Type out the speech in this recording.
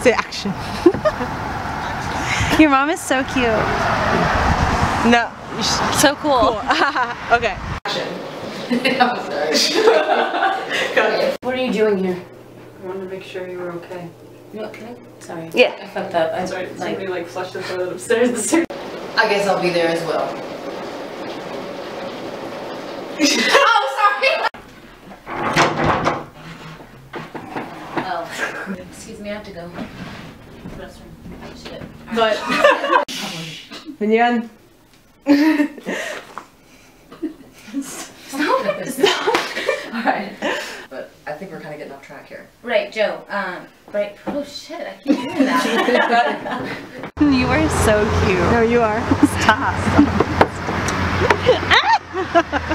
Say action. Your mom is so cute. No. So cool. Okay. Action. I'm sorry. What are you doing here? I wanted to make sure you were okay. No, can I? Sorry. Yeah. I fucked up. I'm Sorry, somebody like flushed the toilet upstairs. I guess I'll be there as well. Oh, sorry! Oh. Excuse me, I have to go. Restroom. Shit. But. Vinyan. Stop it. Stop. Alright. But I think we're kind of getting off track here. Right, Joe. Right. Oh shit, I keep doing that. You are so cute. No, you are. Stop.